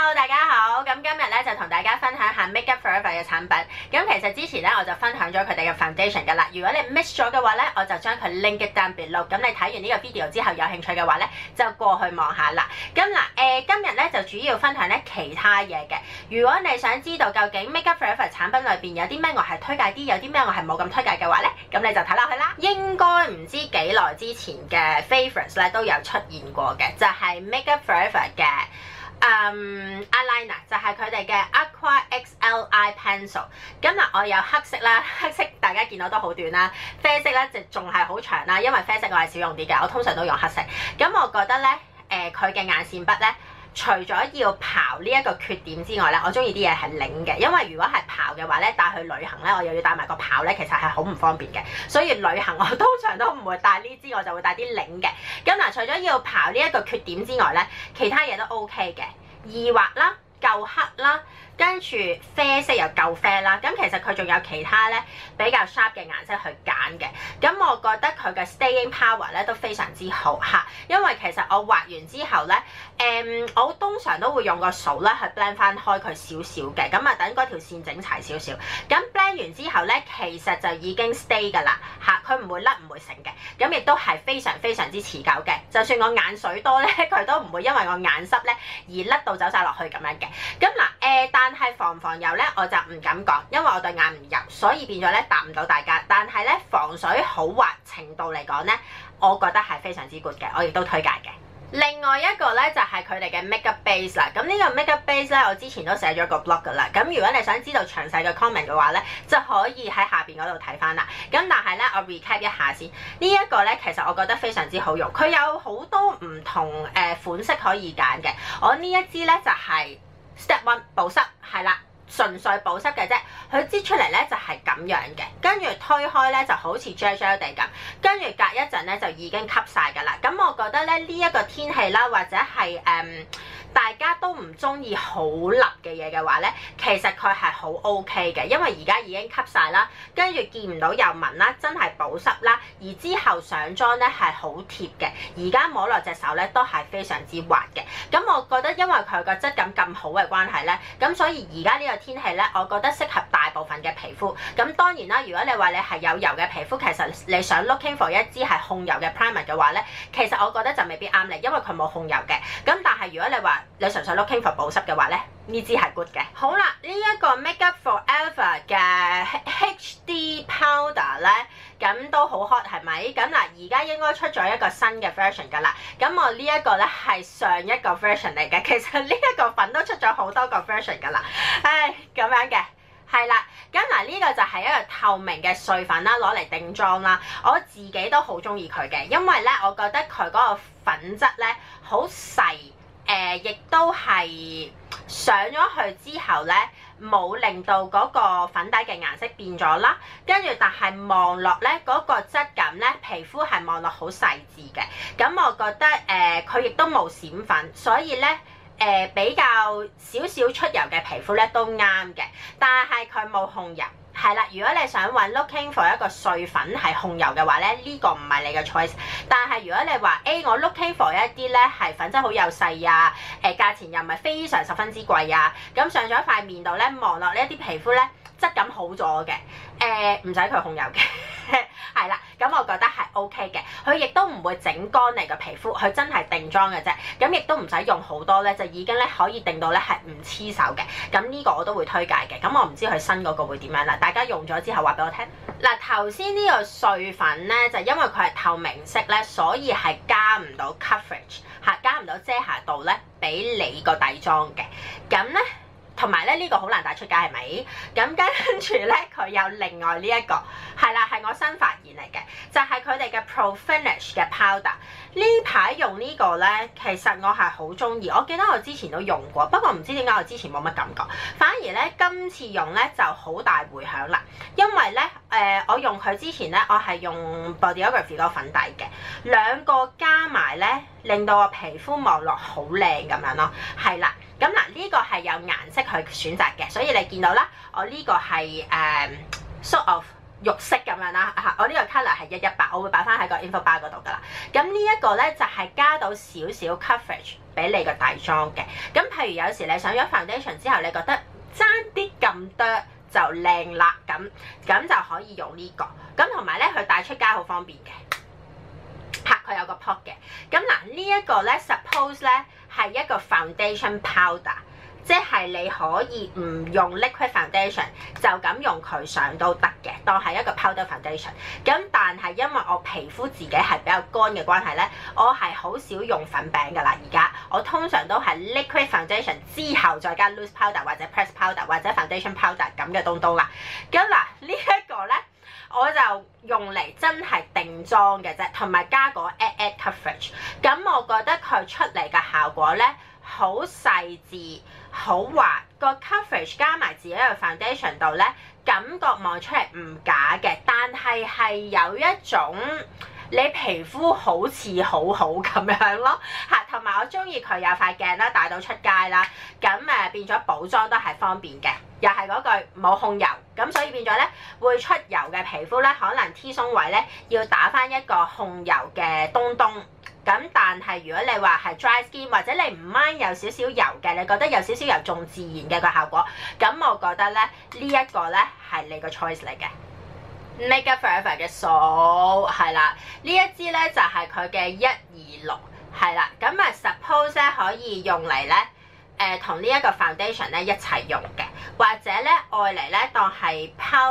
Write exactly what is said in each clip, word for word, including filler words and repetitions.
Hello， 大家好。咁今日咧就同大家分享下 Makeup Forever 嘅產品。咁其實之前咧我就分享咗佢哋嘅 foundation 噶啦。如果你 miss 咗嘅話咧，我就將佢 link it down below。咁你睇完呢個 video 之後有興趣嘅話咧，就過去望下啦。咁嗱，誒、呃、今日咧就主要分享咧其他嘢嘅。如果你想知道究竟 Makeup Forever 產品裏邊有啲咩我係推介啲，有啲咩我係冇咁推介嘅話咧，咁你就睇落去啦。應該唔知幾耐之前嘅 favorites 咧都有出現過嘅，就係、是、Makeup Forever 嘅。Um, eyeliner 就係佢哋嘅 Aqua X L Eye Pencil。咁嗱，我有黑色啦，黑色大家見到都好短啦，啡色咧就仲係好長啦，因為啡色我係少用啲嘅，我通常都用黑色。咁我覺得咧，誒佢嘅眼線筆咧，除咗要刨呢一個缺點之外咧，我中意啲嘢係擰嘅，因為如果係刨嘅話咧，帶去旅行咧，我又要帶埋個刨咧，其實係好唔方便嘅。所以旅行我通常都唔會帶呢支，我就會帶啲擰嘅。咁嗱，除咗要刨呢一個缺點之外咧，其他嘢都 OK 嘅，易畫啦，夠黑啦。跟住啡色又夠啡啦，咁其實佢仲有其他咧比較 sharp 嘅顏色去揀嘅，咁我覺得佢嘅 staying power 咧都非常之好嚇，因為其實我畫完之後咧，誒、嗯、我通常都會用個掃咧去 blend 翻開佢少少嘅，咁啊等嗰條線整齊少少，咁 blend 完之後咧其實就已經 stay 㗎啦嚇，佢唔會甩唔會成嘅，咁亦都係非常非常之持久嘅，就算我眼水多咧，佢都唔會因為我眼濕咧而甩到走晒落去咁樣嘅，咁嗱誒但但係防唔防油咧，我就唔敢講，因為我對眼唔油，所以變咗咧答唔到大家。但係咧防水好滑程度嚟講咧，我覺得係非常之 good 嘅，我亦都推介嘅。另外一個咧就係佢哋嘅 makeup base 啦。咁呢個 makeup base 咧，我之前都寫咗個 blog 噶啦。咁如果你想知道詳細嘅 comment 嘅話咧，就可以喺下邊嗰度睇翻啦。咁但係咧，我 recap 一下先。呢一個咧，其實我覺得非常之好用，佢有好多唔同誒款式可以揀嘅。我呢一支咧就係。Step one 保濕係啦，純粹保濕嘅啫。佢擠出嚟咧就係咁樣嘅，跟住推開咧就好似 gel gel 地咁，跟住隔一陣咧就已經吸晒㗎啦。咁我覺得咧呢一個天氣啦，或者係誒、嗯、大家都唔中意好立嘅嘢嘅話咧，其實佢係好 OK 嘅，因為而家已經吸晒啦，跟住見唔到有紋啦，真係保濕啦。而之後上妝咧係好貼嘅，而家摸落隻手咧都係非常之滑嘅。咁我覺得因為佢個質感咁好嘅關係咧，咁所以而家呢個天氣咧，我覺得適合大部分嘅皮膚。咁當然啦，如果你話你係有油嘅皮膚，其實你想 looking for 一支係控油嘅 primer 嘅話咧，其實我覺得就未必啱你，因為佢冇控油嘅。咁但係如果你話你純粹 looking for 保濕嘅話咧，呢支係 good 嘅。好啦，呢、這、一個 Makeup Forever 嘅 H D Powder 咧，咁都好 hot 係咪？咁嗱，而家應該出咗一個新嘅 version 㗎啦。咁我呢一個咧係上一個 version 嚟嘅，其實呢一個粉都出咗好多個 version 㗎啦。唉，咁樣嘅。係啦，咁嗱呢個就係一個透明嘅碎粉啦，攞嚟定妝啦。我自己都好中意佢嘅，因為咧我覺得佢嗰個粉質咧好細，誒、呃、亦都係上咗去之後咧冇令到嗰個粉底嘅顏色變咗啦。跟住但係望落咧嗰個質感咧，皮膚係望落好細緻嘅。咁我覺得誒佢亦都冇閃粉，所以咧。誒、呃、比較少少出油嘅皮膚咧都啱嘅，但係佢冇控油，係啦。如果你想揾 looking for 一個碎粉係控油嘅話咧，呢、這個唔係你嘅 choice。但係如果你話誒、欸、我 looking for 一啲咧係粉質好幼細啊，誒、呃、價錢又唔係非常十分之貴啊，咁上咗塊面度咧望落呢一啲皮膚咧質感好咗嘅，誒唔使佢控油嘅。係啦，咁我覺得係 OK 嘅，佢亦都唔會整乾你個皮膚，佢真係定妝嘅啫，咁亦都唔使用好多咧，就已經咧可以定到咧係唔黐手嘅，咁呢個我都會推介嘅，咁我唔知佢新嗰個會點樣啦，大家用咗之後話俾我聽。嗱，頭先呢個碎粉咧就因為佢係透明色咧，所以係加唔到 coverage 嚇，加唔到遮瑕度咧俾你個底妝嘅，咁咧。同埋咧呢個好難帶出街係咪？咁跟住咧佢有另外呢、這、一個係啦，係我新發現嚟嘅，就係佢哋嘅 Pro Finish 嘅 powder。呢排用呢個咧，其實我係好中意。我記得我之前都用過，不過唔知點解我之前冇乜感覺，反而咧今次用咧就好大迴響啦。因為咧誒、呃，我用佢之前咧，我係用 Bodyography 個粉底嘅，兩個加埋咧，令到我皮膚望落好靚咁樣咯，係啦。咁嗱，呢個係有顏色去選擇嘅，所以你見到啦，我呢個係誒 sort of 肉色咁樣啦嚇，我呢個 colour 係一一八，我會擺翻喺個 info bar 嗰度噶啦。咁呢一個咧就係、是、加到少少 coverage 俾你個底妝嘅。咁譬如有時你上咗 foundation 之後，你覺得爭啲咁多就靚啦，咁咁就可以用呢、這個。咁同埋咧，佢帶出街好方便嘅，嚇佢有個 pot 嘅。咁嗱呢一個咧 suppose 咧係一個 foundation powder。即係你可以唔用 liquid foundation 就咁用佢上都得嘅，當係一個 powder foundation。咁但係因為我皮膚自己係比較乾嘅關係咧，我係好少用粉餅㗎啦。而家我通常都係 liquid foundation 之後再加 loose powder 或者 press powder 或者 foundation powder 咁嘅東東啦。咁嗱呢一個咧，我就用嚟真係定妝嘅啫，同埋加個 add add coverage。咁我覺得佢出嚟嘅效果咧，好細緻，好滑，個 coverage 加埋自己嘅 foundation 度咧，感覺望出嚟唔假嘅，但係係有一種你皮膚好似好好咁樣咯嚇，同埋我中意佢有塊鏡啦，帶到出街啦，咁誒變咗補妝都係方便嘅，又係嗰句冇控油，咁所以變咗咧會出油嘅皮膚咧，可能 T 鬆位咧要打返一個控油嘅東東。咁但係如果你話係 dry skin 或者你唔 mind 有少少油嘅，你覺得有少少油仲自然嘅個效果，咁我覺得咧呢一個咧係你個 choice 嚟嘅。Makeup Forever 嘅數係啦，呢一支咧就係佢嘅一二六係啦，咁啊 suppose 咧可以用嚟咧誒同呢一個 foundation 咧一齊用嘅，或者咧愛嚟咧當係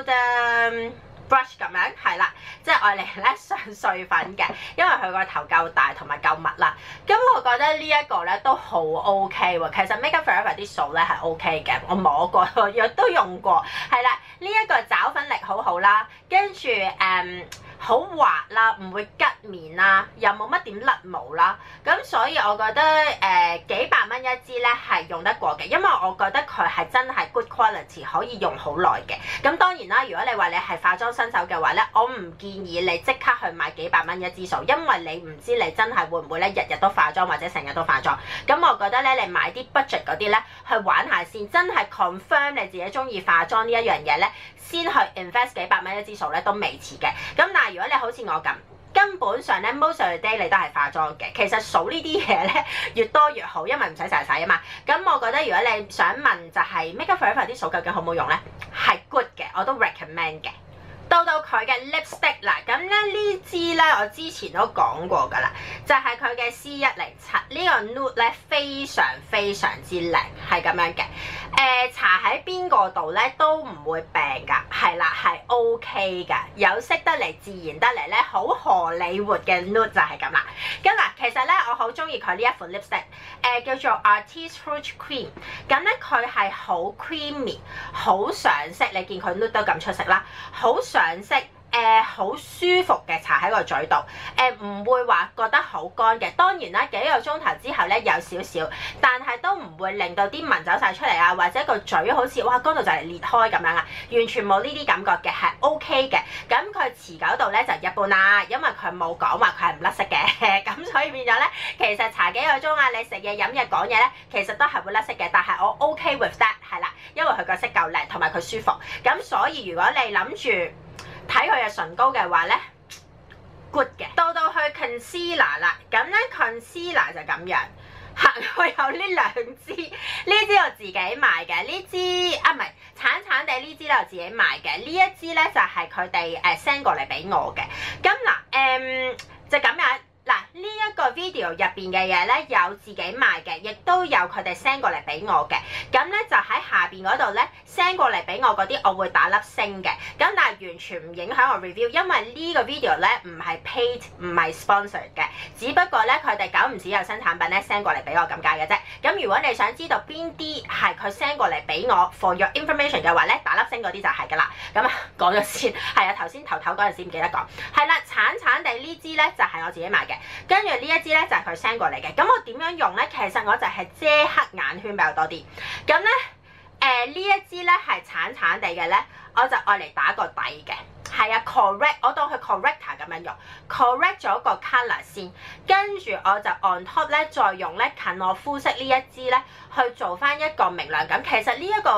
powder brush 咁樣係啦，即係愛嚟咧上碎粉嘅，因為佢個頭夠大同埋夠密啦。咁我覺得呢一個咧都好 OK 喎。其實 Makeup Forever 啲數咧係 OK 嘅，我摸過，我亦都用過，係啦。呢、這、一個找粉力好好啦，跟住誒好滑啦，唔會吉面啦，又冇乜點甩毛啦。咁所以我覺得誒、呃、幾百蚊一支咧係用得過嘅，因為我覺得佢係真係 good quality， 可以用好耐嘅。咁當然啦，如果你話你係化妝新手嘅話咧，我唔建議你即刻去買幾百蚊一支數，因為你唔知你真係會唔會咧日日都化妝或者成日都化妝。咁我覺得咧，你買啲 budget 嗰啲咧去玩下先，真係 confirm 你自己中意化妝呢一樣嘢咧，先去 invest 幾百蚊一支數咧都未遲嘅。咁但係如果你好似我咁，根本上咧 most of the day 你都係化妝嘅，其實數呢啲嘢咧越多越好，因為唔使成日洗啊嘛。咁我覺得如果你想問就係 Makeup Forever 啲數究竟好唔好用咧，係 good 嘅，我都 recommend 嘅。到到佢嘅 lipstick 啦，咁咧呢支咧我之前都講過㗎啦，就係佢嘅 C 一零七呢個 nude 咧非常非常之靚，係咁樣嘅。誒、呃、搽喺邊個度咧都唔會病㗎，係啦，係 OK 㗎，有色得嚟自然得嚟咧，好荷里活嘅 nude 就係咁啦。咁嗱，其實咧我好中意佢呢一款 lipstick，誒、呃、叫做 Artist Rouge Creme， 咁咧佢係好 creamy， 好上色，你見佢 nude 都咁出色啦，好上色。誒好、呃、舒服嘅搽喺個嘴度，誒、呃、唔會話覺得好乾嘅。當然啦，幾個鐘頭之後咧有少少，但係都唔會令到啲紋走晒出嚟啊，或者個嘴好似哇乾到就嚟裂開咁樣啊，完全冇呢啲感覺嘅，係 OK 嘅。咁佢持久度咧就一般啦，因為佢冇講話佢係唔甩色嘅，咁所以變咗咧，其實搽幾個鐘啊，你食嘢飲嘢講嘢咧，其實都係會甩色嘅。但係我 OK with that 係啦，因為佢個色夠靚同埋佢舒服。咁所以如果你諗住睇佢嘅唇膏嘅話咧 ，good 嘅。到到去 concealer 啦，咁咧 concealer 就咁樣，嚇我有呢兩支，呢支我自己買嘅，呢支啊唔係橙橙地呢支咧我自己買嘅，呢一支咧就係佢哋誒 send 過嚟俾我嘅。咁嗱誒就咁樣。嗱，呢一個 video 入邊嘅嘢咧，有自己賣嘅，亦都有佢哋 send 過嚟俾我嘅。咁咧就喺下邊嗰度咧 send 過嚟俾我嗰啲，我會打粒星嘅。咁但係完全唔影響我 review，因為呢個 video 咧唔係 paid， 唔係 sponsored 嘅。只不過咧佢哋久唔時有新產品咧 send 過嚟俾我咁解嘅啫。咁如果你想知道邊啲係佢 send 過嚟俾我 for your information 嘅話咧，打粒星嗰啲就係㗎啦。咁啊講咗先，係啊頭先頭頭嗰陣時唔記得講，係啦橙橙地呢支咧就係我自己買嘅。跟住呢一支咧就係佢 send 過嚟嘅，咁我點樣用咧？其實我就係遮黑眼圈比較多啲。咁咧誒呢一支咧係橙橙地嘅咧，我就愛嚟打個底嘅。係啊 correct， 我當佢 corrector 咁樣用 ，correct 咗個 colour 先，跟住我就 on top 咧再用咧近我膚色呢一支咧去做翻一個明亮感。其實呢、這、一個誒、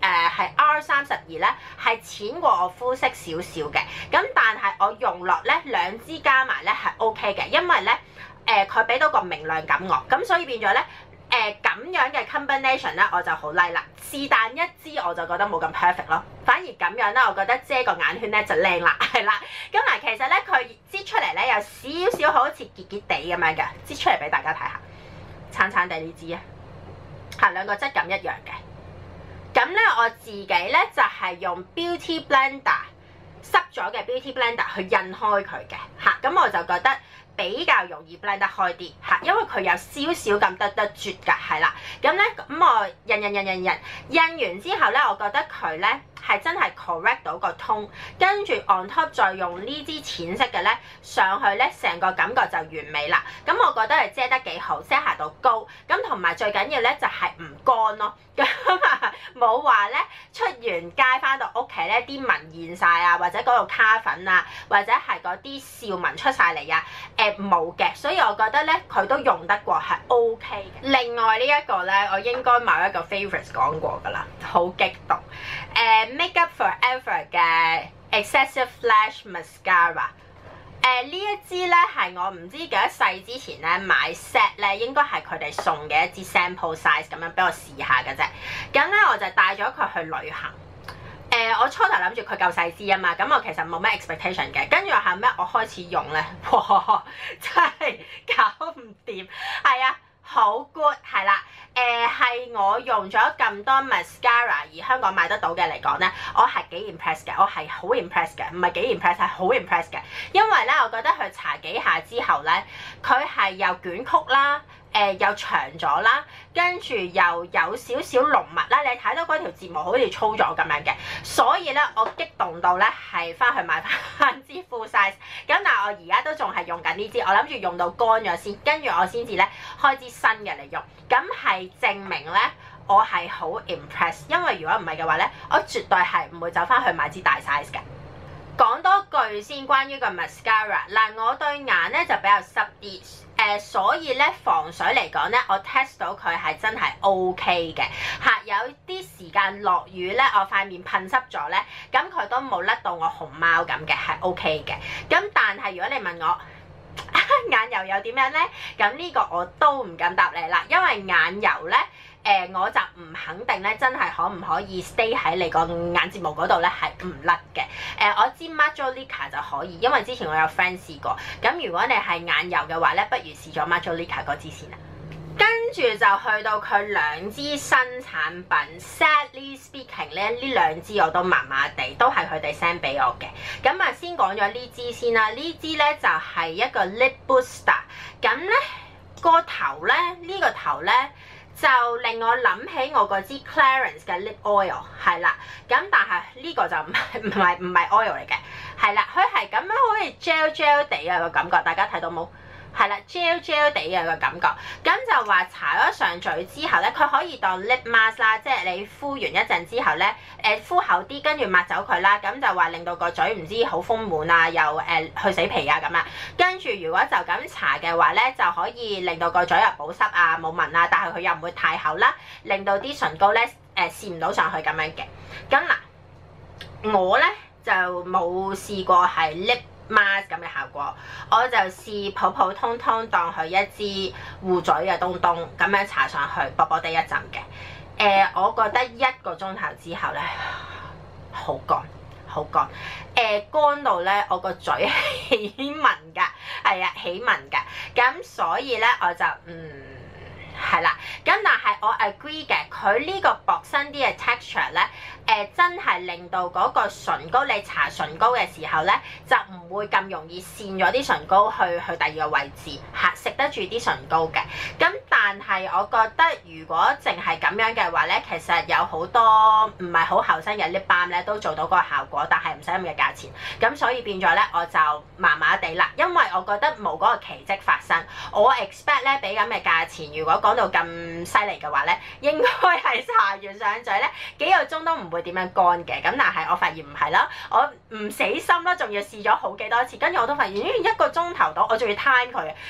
誒係 R 三十二咧，係淺過我膚色少少嘅。咁但係我用落咧兩支加埋咧係 OK 嘅，因為咧誒佢俾到個明亮感我，咁所以變咗咧。誒咁、呃、樣嘅 combination 咧，我就好 like 啦。是但一支我就覺得冇咁 perfect 咯，反而咁樣咧，我覺得遮個眼圈咧就靚啦，係啦。咁嗱，其實咧佢擠出嚟咧有少少好似結結地咁樣嘅，擠出嚟俾大家睇下，橙橙地呢支啊，係兩個質感一樣嘅。咁咧我自己咧就係、是、用 Beauty Blender 濕咗嘅 Beauty Blender 去印開佢嘅嚇，咁我就覺得。比較容易 blend 得開啲嚇，因為佢有少少咁得得絕㗎，係啦。咁咧咁我印印印印印印完之後咧，我覺得佢咧係真係 correct 到個 tone，跟住 on top 再用呢支淺色嘅咧上去咧，成個感覺就完美啦。咁我覺得係遮得幾好，遮瑕度高，咁同埋最緊要咧就係唔乾咯，咁啊冇話咧出完街翻到屋企咧啲紋現晒啊，或者嗰度卡粉啊，或者係嗰啲笑紋出晒嚟啊。誒冇嘅，所以我覺得咧佢都用得過係 OK 嘅。另外呢一個咧，我應該某一個 favourite 講過㗎啦，好激動。誒、呃、Makeup Forever 嘅 Excessive Lash Mascara，誒、呃、呢一支咧係我唔知幾多世之前咧買 set 咧，應該係佢哋送嘅一支 sample size 咁樣俾我試下嘅啫。咁咧我就帶咗佢去旅行。誒、呃，我初頭諗住佢夠細支啊嘛，咁我其實冇咩 expectation 嘅。跟住後尾我開始用咧，哇，真係搞唔掂。係啊，好 good 係啦。誒、呃，係我用咗咁多 mascara 而香港買得到嘅嚟講咧，我係幾 impressed 嘅，我係好 impressed 嘅，唔係幾 impressed 係好 impressed 嘅。因為咧，我覺得佢搽幾下之後咧，佢係又捲曲啦。誒、呃、又長咗啦，跟住又有少少濃密啦，你睇到嗰條睫毛好似粗咗咁樣嘅，所以咧我激動到咧係翻去買翻支 full size，咁但係我而家都仲係用緊呢支，我諗住用到乾咗先，跟住我先至咧開支新嘅嚟用，咁係證明咧我係好 impress， 因為如果唔係嘅話咧，我絕對係唔會走翻去買支大 size 嘅。講多句先關於個 mascara 嗱，我對眼咧就比較濕啲，誒、呃、所以咧防水嚟講咧，我 test 到佢係真係 OK 嘅嚇。有啲時間落雨咧，我塊面噴濕咗咧，咁佢都冇甩到我熊貓咁嘅，係 OK 嘅。咁但係如果你問我眼油又點樣咧，咁呢個我都唔敢答你啦，因為眼油咧。誒、呃、我就唔肯定咧，真係可唔可以 stay 喺你個眼睫毛嗰度咧，係唔甩嘅。誒、呃、我知 Majolica 就可以，因為之前我有 friend 試過。咁如果你係眼油嘅話咧，不如試咗 Majolica 嗰支先啦。跟住就去到佢兩支新產品 ，Sadly Speaking 咧，呢兩支我都麻麻地，都係佢哋 send 俾我嘅。咁啊，先講咗呢支先啦。呢支咧就係、是、一個 Lip Booster。咁咧個頭咧，呢、這個頭咧。就令我諗起我嗰支 Clarins 嘅 Lip Oil 係啦，咁但係呢個就唔係唔係唔係 oil 嚟嘅，係啦，佢係咁樣好似 gel gel 地嘅個感覺，大家睇到冇？係啦 ，gel gel 地嘅個感覺，咁就話搽咗上嘴之後咧，佢可以當 lip mask 啦，即係你敷完一陣之後咧，誒敷厚啲，跟住抹走佢啦，咁就話令到個嘴唔知好豐滿啊，又誒去死皮啊咁啊，跟住如果就咁搽嘅話咧，就可以令到個嘴又保濕啊，冇紋啊，但係佢又唔會太厚啦，令到啲唇膏咧誒試唔到上去咁樣嘅。咁嗱，我咧就冇試過係 lip mask 咁嘅效果，我就試普普通通當佢一支護嘴嘅東東咁樣搽上去，薄薄地一浸嘅。誒、呃，我覺得一個鐘頭之後咧，好乾，好乾。誒、呃，乾到咧，我個嘴起紋㗎，係啊，起紋㗎。咁所以咧，我就嗯。係啦，咁但係我 agree 嘅，佢呢個薄身啲嘅 texture 咧，誒、呃、真係令到嗰個唇膏你搽唇膏嘅時候咧，就唔會咁容易跣咗啲唇膏去去第二個位置嚇，食得住啲唇膏嘅。咁但係我覺得如果淨係咁樣嘅話咧，其實有好多唔係好後生嘅 lip balm 咧都做到嗰個效果，但係唔使咁嘅價錢。咁所以變咗咧，我就麻麻地啦，因為我覺得冇嗰個奇蹟發生。我 expect 咧俾咁嘅價錢，如果講到咁犀利嘅話咧，應該係搽完上嘴咧幾個鐘都唔會點樣乾嘅。咁但係我發現唔係啦，我唔死心啦，仲要試咗好幾多次，跟住我都發現咦一個鐘頭到，我仲要 time 佢，跟住一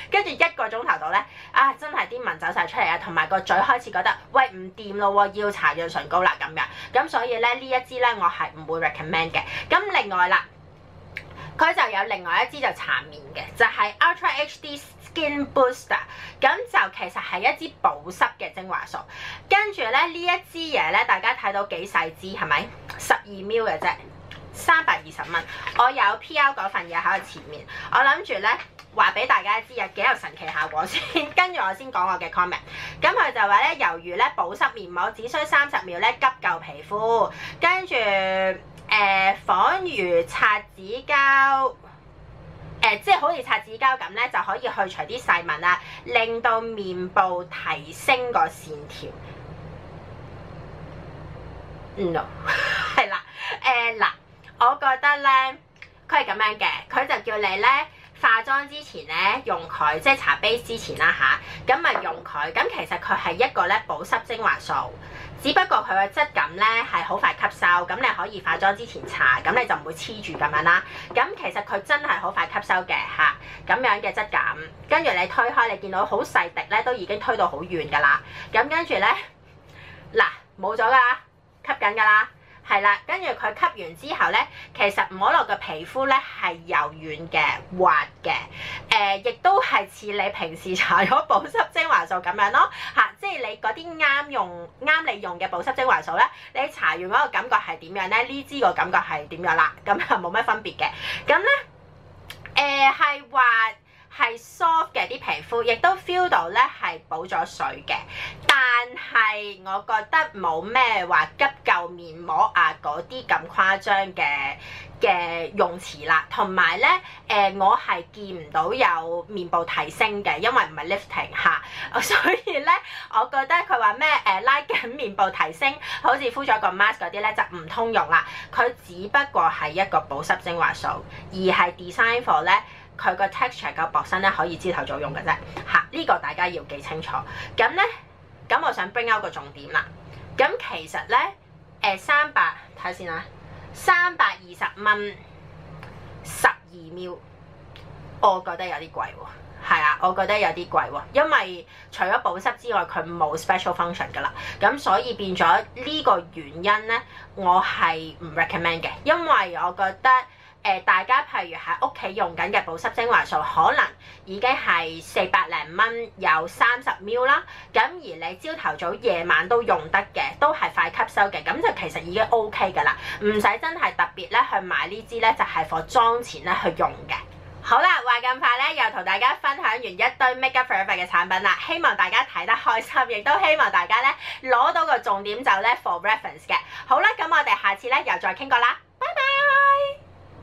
一個鐘頭度咧，啊真係啲紋走晒出嚟啊，同埋個嘴開始覺得喂唔掂咯喎，要搽潤唇膏啦咁樣。咁所以咧呢一支咧我係唔會 recommend 嘅。咁另外啦，佢就有另外一支就搽面嘅，就係、是、Ultra H D Skin Booster。咁就其實係一支保濕嘅精華素。跟住咧呢一支嘢咧，大家睇到幾細支係咪？十二 ml 嘅啫，三百二十蚊。我有 P R 嗰份嘢喺我前面，我諗住咧話俾大家知有幾有神奇效果先，跟住我先講我嘅 comment。咁佢就話咧，猶如咧保濕面膜，只需三十秒咧急救皮膚，跟住誒、呃、仿如擦紙膠。誒、呃，即係好似擦紙膠咁咧，就可以去除啲細紋啦，令到面部提升個線條。No， 係啦，誒嗱、呃，我覺得咧，佢係咁樣嘅，佢就叫你咧化妝之前咧用佢，即係搽 base 之前啦吓，咁咪用佢。咁其實佢係一個咧保濕精華素。只不過佢個質感咧係好快吸收，咁你可以化妝之前搽，咁你就唔會黐住咁樣啦。咁其實佢真係好快吸收嘅嚇，咁樣嘅質感。跟住你推開，你見到好細滴咧，都已經推到好遠㗎啦。咁跟住咧，嗱冇咗㗎啦，吸緊㗎啦。係啦，跟住佢吸完之後咧，其實摸落嘅皮膚咧係柔軟嘅、滑嘅，誒、呃，亦都係似你平時搽咗保濕精華素咁樣咯，嚇、啊，即係你嗰啲啱用、啱你用嘅保濕精華素咧，你搽完嗰個感覺係點樣咧？呢支個感覺係點樣啦？咁係冇乜分別嘅，咁咧，誒係滑。係 soft 嘅啲皮膚，亦都 feel 到咧係補咗水嘅，但係我覺得冇咩話急救面膜啊嗰啲咁誇張嘅嘅用詞啦，同埋咧誒我係見唔到有面部提升嘅，因為唔係 lifting 嚇，所以咧我覺得佢話咩誒拉緊面部提升，好似敷咗個 mask 嗰啲咧就唔通用啦，佢只不過係一個保濕精華素，而係 design for 咧。佢個 texture 夠薄身咧，可以朝頭早用嘅啫，嚇、這、呢個大家要記清楚。咁咧，咁我想 bring out 個重點啦。咁其實咧，誒三百睇下先啦，三百二十蚊十二 ml，我覺得有啲貴喎。係啊，我覺得有啲貴喎，因為除咗保濕之外，佢冇 special function 㗎啦。咁所以變咗呢個原因咧，我係唔 recommend 嘅，因為我覺得。誒、呃，大家譬如喺屋企用緊嘅保濕精華素，可能已經係四百零蚊，有三十 ml 啦。咁而你朝頭早、夜晚都用得嘅，都係快吸收嘅，咁就其實已經 OK 㗎啦，唔使真係特別咧去買呢支咧，就係放妝前咧去用嘅。好啦，話咁快咧，又同大家分享完一堆 Makeup Forever 嘅產品啦，希望大家睇得開心，亦都希望大家咧攞到個重點就咧 for reference 嘅。好啦，咁我哋下次咧又再傾過啦。